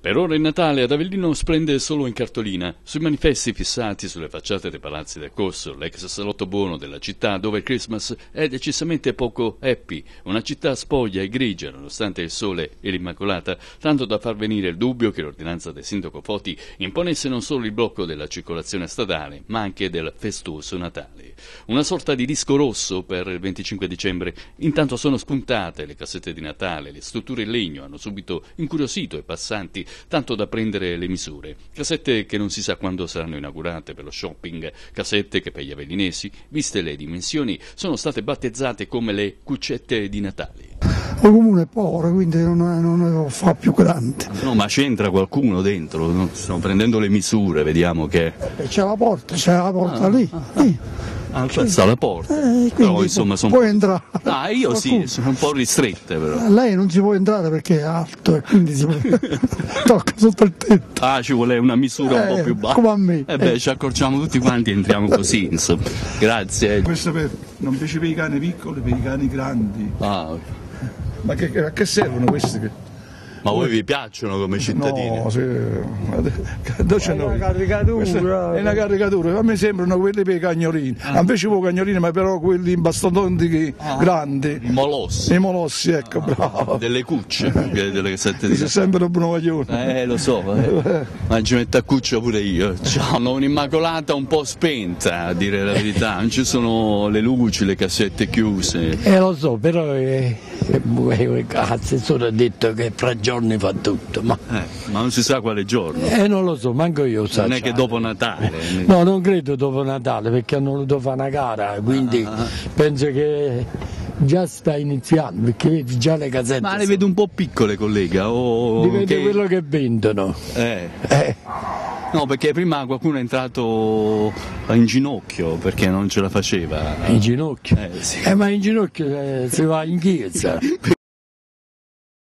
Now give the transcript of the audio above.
Per ora il Natale ad Avellino splende solo in cartolina, sui manifesti fissati sulle facciate dei palazzi del Corso, l'ex salotto buono della città dove il Christmas è decisamente poco happy, una città spoglia e grigia nonostante il sole e l'Immacolata, tanto da far venire il dubbio che l'ordinanza del sindaco Foti imponesse non solo il blocco della circolazione stradale, ma anche del festoso Natale. Una sorta di disco rosso per il 25 dicembre, intanto sono spuntate le cassette di Natale, le strutture in legno hanno subito incuriosito i passanti, tanto da prendere le misure. Cassette che non si sa quando saranno inaugurate per lo shopping, cassette che per gli avellinesi, viste le dimensioni, sono state battezzate come le cuccette di Natale. Il comune è povero, quindi non fa più grande. No, ma c'entra qualcuno dentro? No? Stiamo prendendo le misure, vediamo che... C'è la porta lì. Sta la porta. Però insomma sono... Puoi entrare. Ah, io sì, sono un po' ristrette però. Lei non ci può entrare perché è alto e quindi tocca sotto il tetto. Ah, ci vuole una misura un po' più bassa. Come a me. Ci accorciamo tutti quanti e entriamo così, insomma. Grazie. Questo non piace per i cani piccoli, per i cani grandi. Ah. Ma a che servono questi? Ma voi vi piacciono come cittadini? No, sì. È una caricatura. È una caricatura, a me sembrano quelli per i cagnolini. Invece voi cagnolini, ma però quelli in bastondonti grandi. I molossi. I molossi, ecco, bravo. Delle cucce, delle cassette di Sei sempre un bravaglione. Lo so, ma ci metto a cuccia pure io. Hanno un'immacolata un po' spenta, a dire la verità. Non ci sono le luci, le cassette chiuse. Lo so, però cazzo, sono detto che fra giorni fa tutto, ma non si sa quale giorno. Non lo so, manco io lo so. Non è che dopo Natale. No, non credo dopo Natale, perché hanno voluto fare una gara, quindi penso che già sta iniziando, perché vedi già le casette. Ma le vedo un po' piccole, collega. Dipende quello che vendono. No, perché prima qualcuno è entrato in ginocchio perché non ce la faceva. In ginocchio? Sì. Ma in ginocchio si va in chiesa.